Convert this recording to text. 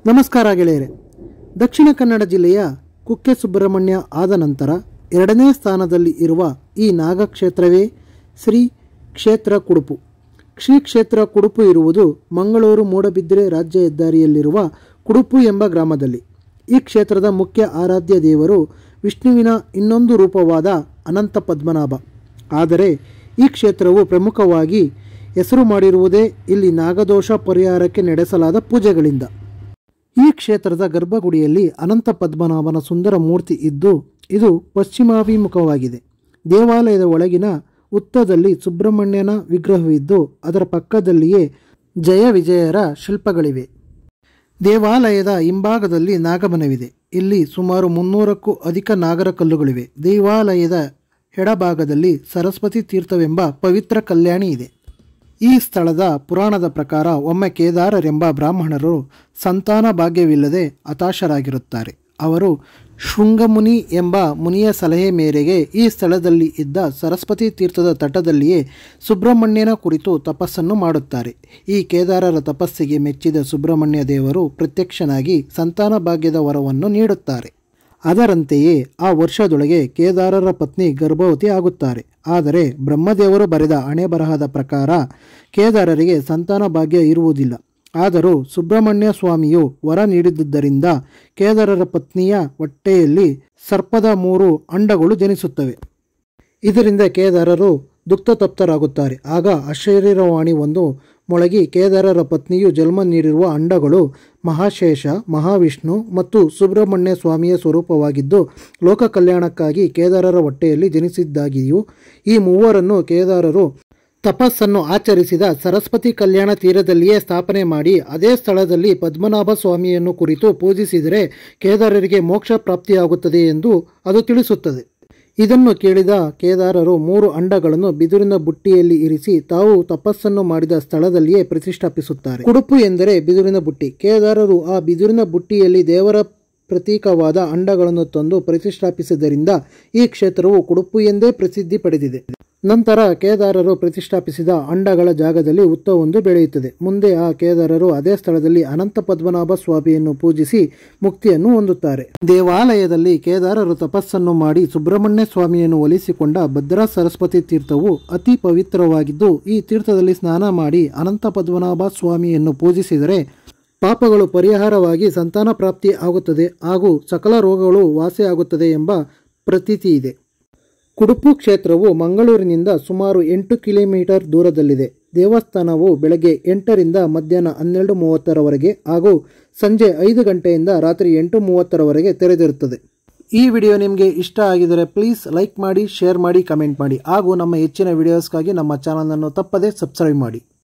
ನಮಸ್ಕಾರ ಗೆಳೆಯರೆ. ದಕ್ಷಿಣ ಕನ್ನಡ ಜಿಲ್ಲೆಯ ಕುಕ್ಕೆ ಸುಬ್ರಹ್ಮಣ್ಯ ಆದ ನಂತರ ಎರಡನೇ ಸ್ಥಾನದಲ್ಲಿ ಇರುವ ಈ ನಾಗಕ್ಷೇತ್ರವೇ ಶ್ರೀ ಕ್ಷೇತ್ರ ಕುಡುಪು. ಶ್ರೀ ಕ್ಷೇತ್ರ ಕುಡುಪು ಇರುವುದು ಮಂಗಳೂರು ಮೂಡಬಿದ್ರೆ ರಾಜ್ಯ ಹೆದ್ದಾರಿಯಲ್ಲಿರುವ ಕುಡುಪು ಎಂಬ ಗ್ರಾಮದಲ್ಲಿ. ಈ ಕ್ಷೇತ್ರದ ಮುಖ್ಯ ಆರಾಧ್ಯ ದೇವರು ವಿಷ್ಣುವಿನ ಇನ್ನೊಂದು ರೂಪವಾದ ಅನಂತ ಪದ್ಮನಾಭ. ಆದರೆ ಈ ಕ್ಷೇತ್ರವು ಪ್ರಮುಖವಾಗಿ ಹೆಸರು ಮಾಡಿರುವುದೇ ಇಲ್ಲಿ ನಾಗದೋಷ ಪರಿಹಾರಕ್ಕೆ ನಡೆಸಲಾದ ಪೂಜೆಗಳಿಂದ. ಈ ಕ್ಷೇತ್ರದ ಗರ್ಭಗುಡಿಯಲ್ಲಿ ಅನಂತ ಪದ್ಮನಾಭನ ಸುಂದರ ಮೂರ್ತಿ ಇದ್ದು ಇದು ಪಶ್ಚಿಮಾಭಿಮುಖವಾಗಿದೆ. ದೇವಾಲಯದ ಒಳಗಿನ ಉತ್ತದಲ್ಲಿ ಸುಬ್ರಹ್ಮಣ್ಯನ ವಿಗ್ರಹವಿದ್ದು ಅದರ ಪಕ್ಕದಲ್ಲಿಯೇ ಜಯ ವಿಜಯರ ಶಿಲ್ಪಗಳಿವೆ. ದೇವಾಲಯದ ಹಿಂಭಾಗದಲ್ಲಿ ನಾಗಮನವಿದೆ. ಇಲ್ಲಿ ಸುಮಾರು 300ಕ್ಕೂ ಅಧಿಕ ನಾಗರ ಕಲ್ಲುಗಳಿವೆ. ದೇವಾಲಯದ ಎಡಭಾಗದಲ್ಲಿ ಸರಸ್ವತಿ ತೀರ್ಥವೆಂಬ ಪವಿತ್ರ ಕಲ್ಯಾಣಿ ಇದೆ. ಈ ಸ್ಥಳದ ಪುರಾಣದ ಪ್ರಕಾರ ಒಮ್ಮೆ ಕೇದಾರರೆಂಬ ಬ್ರಾಹ್ಮಣರು ಸಂತಾನ ಭಾಗ್ಯವಿಲ್ಲದೆ ಹತಾಶರಾಗಿರುತ್ತಾರೆ. ಅವರು ಶೃಂಗಮುನಿ ಎಂಬ ಮುನಿಯ ಸಲಹೆ ಮೇರೆಗೆ ಈ ಸ್ಥಳದಲ್ಲಿ ಇದ್ದ ಸರಸ್ವತಿ ತೀರ್ಥದ ತಟದಲ್ಲಿಯೇ ಸುಬ್ರಹ್ಮಣ್ಯನ ಕುರಿತು ತಪಸ್ಸನ್ನು ಮಾಡುತ್ತಾರೆ. ಈ ಕೇದಾರರ ತಪಸ್ಸಿಗೆ ಮೆಚ್ಚಿದ ಸುಬ್ರಹ್ಮಣ್ಯ ದೇವರು ಪ್ರತ್ಯಕ್ಷನಾಗಿ ಸಂತಾನ ಭಾಗ್ಯದ ವರವನ್ನು ನೀಡುತ್ತಾರೆ. ಅದರಂತೆಯೇ ಆ ವರ್ಷದೊಳಗೆ ಕೇದಾರರ ಪತ್ನಿ ಗರ್ಭವತಿ ಆಗುತ್ತಾರೆ. ಆದರೆ ಬ್ರಹ್ಮದೇವರು ಬರೆದ ಹಣೆ ಬರಹದ ಪ್ರಕಾರ ಕೇದಾರರಿಗೆ ಸಂತಾನ ಭಾಗ್ಯ ಇರುವುದಿಲ್ಲ. ಆದರೂ ಸುಬ್ರಹ್ಮಣ್ಯ ಸ್ವಾಮಿಯು ವರ ನೀಡಿದ್ದರಿಂದ ಕೇದಾರರ ಪತ್ನಿಯ ಹೊಟ್ಟೆಯಲ್ಲಿ ಸರ್ಪದ 3 ಅಂಡಗಳು ಜನಿಸುತ್ತವೆ. ಇದರಿಂದ ಕೇದಾರರು ದುಃಖತಪ್ತರಾಗುತ್ತಾರೆ. ಆಗ ಅಶರೀರವಾಣಿ ಒಂದು ಮೊಳಗಿ ಕೇದಾರರ ಪತ್ನಿಯು ಜನ್ಮ ನೀಡಿರುವ ಅಂಡಗಳು ಮಹಾಶೇಷ, ಮಹಾವಿಷ್ಣು ಮತ್ತು ಸುಬ್ರಹ್ಮಣ್ಯ ಸ್ವಾಮಿಯ ಸ್ವರೂಪವಾಗಿದ್ದು ಲೋಕ ಕಲ್ಯಾಣಕ್ಕಾಗಿ ಕೇದಾರರ ಹೊಟ್ಟೆಯಲ್ಲಿ ಜನಿಸಿದ್ದಾಗಿಯೂ ಈ ಮೂವರನ್ನು ಕೇದಾರರು ತಪಸ್ಸನ್ನು ಆಚರಿಸಿದ ಸರಸ್ವತಿ ಕಲ್ಯಾಣ ತೀರದಲ್ಲಿಯೇ ಸ್ಥಾಪನೆ ಮಾಡಿ ಅದೇ ಸ್ಥಳದಲ್ಲಿ ಪದ್ಮನಾಭ ಸ್ವಾಮಿಯನ್ನು ಕುರಿತು ಪೂಜಿಸಿದರೆ ಕೇದಾರರಿಗೆ ಮೋಕ್ಷ ಪ್ರಾಪ್ತಿಯಾಗುತ್ತದೆ ಎಂದು ಅದು ತಿಳಿಸುತ್ತದೆ. ಇದನ್ನು ಕೇಳಿದ ಕೇದಾರರು 3 ಅಂಡಗಳನ್ನು ಬಿದುರಿನ ಬುಟ್ಟಿಯಲ್ಲಿ ಇರಿಸಿ ತಾವು ತಪಸ್ಸನ್ನು ಮಾಡಿದ ಸ್ಥಳದಲ್ಲಿಯೇ ಪ್ರತಿಷ್ಠಾಪಿಸುತ್ತಾರೆ. ಕುಡುಪು ಎಂದರೆ ಬಿದುರಿನ ಬುಟ್ಟಿ. ಕೇದಾರರು ಆ ಬಿದುರಿನ ಬುಟ್ಟಿಯಲ್ಲಿ ದೇವರ ಪ್ರತೀಕವಾದ ಅಂಡಗಳನ್ನು ತಂದು ಪ್ರತಿಷ್ಠಾಪಿಸಿದ್ದರಿಂದ ಈ ಕ್ಷೇತ್ರವು ಕುಡುಪು ಎಂದೇ ಪ್ರಸಿದ್ಧಿ ಪಡೆದಿದೆ. ನಂತರ ಕೇದಾರರು ಪ್ರತಿಷ್ಠಾಪಿಸಿದ ಅಂಡಗಳ ಜಾಗದಲ್ಲಿ ಹುತ್ತವೊಂದು ಬೆಳೆಯುತ್ತದೆ. ಮುಂದೆ ಆ ಕೇದಾರರು ಅದೇ ಸ್ಥಳದಲ್ಲಿ ಅನಂತ ಪದ್ಮನಾಭ ಸ್ವಾಮಿಯನ್ನು ಪೂಜಿಸಿ ಮುಕ್ತಿಯನ್ನು ಹೊಂದುತ್ತಾರೆ. ದೇವಾಲಯದಲ್ಲಿ ಕೇದಾರರು ತಪಸ್ಸನ್ನು ಮಾಡಿ ಸುಬ್ರಹ್ಮಣ್ಯ ಸ್ವಾಮಿಯನ್ನು ಒಲಿಸಿಕೊಂಡ ಭದ್ರಾ ಸರಸ್ವತಿ ತೀರ್ಥವು ಅತಿ ಪವಿತ್ರವಾಗಿದ್ದು ಈ ತೀರ್ಥದಲ್ಲಿ ಸ್ನಾನ ಮಾಡಿ ಅನಂತ ಪದ್ಮನಾಭ ಸ್ವಾಮಿಯನ್ನು ಪೂಜಿಸಿದರೆ ಪಾಪಗಳು ಪರಿಹಾರವಾಗಿ ಸಂತಾನ ಪ್ರಾಪ್ತಿ ಆಗುತ್ತದೆ ಹಾಗೂ ಸಕಲ ರೋಗಗಳು ವಾಸಿಯಾಗುತ್ತದೆ ಎಂಬ ಪ್ರತೀತಿ ಇದೆ. ಕುಡುಪು ಕ್ಷೇತ್ರವು ಮಂಗಳೂರಿನಿಂದ ಸುಮಾರು 8 ಕಿಲೋಮೀಟರ್ ದೂರದಲ್ಲಿದೆ. ದೇವಸ್ಥಾನವು ಬೆಳಗ್ಗೆ 8ರಿಂದ ಮಧ್ಯಾಹ್ನ 12:30ರವರೆಗೆ ಹಾಗೂ ಸಂಜೆ 5 ಗಂಟೆಯಿಂದ ರಾತ್ರಿ 8:30ರವರೆಗೆ ತೆರೆದಿರುತ್ತದೆ. ಈ ವಿಡಿಯೋ ನಿಮಗೆ ಇಷ್ಟ ಆಗಿದರೆ ಪ್ಲೀಸ್ ಲೈಕ್ ಮಾಡಿ, ಶೇರ್ ಮಾಡಿ, ಕಮೆಂಟ್ ಮಾಡಿ ಹಾಗೂ ನಮ್ಮ ಹೆಚ್ಚಿನ ವಿಡಿಯೋಸ್ಗಾಗಿ ನಮ್ಮ ಚಾನಲನ್ನು ತಪ್ಪದೇ ಸಬ್ಸ್ಕ್ರೈಬ್ ಮಾಡಿ.